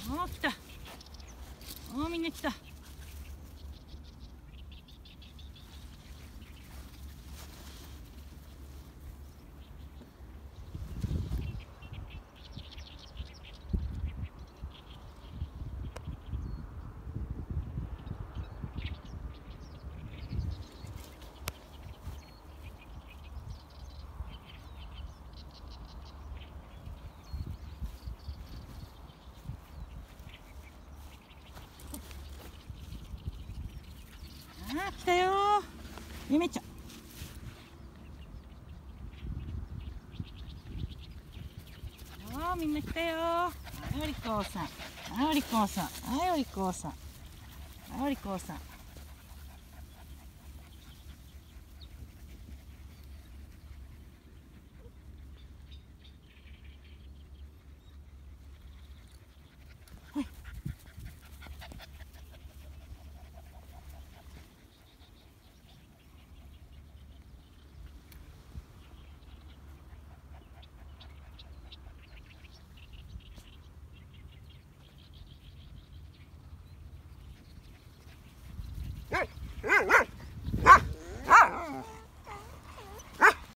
おー来た。おーみんな来た。あー来たよー、ゆめちゃん。おーみんな来たよー。はい、お利口さん。はい、お利口さん。はい、お利口さん。はい、お利口さん。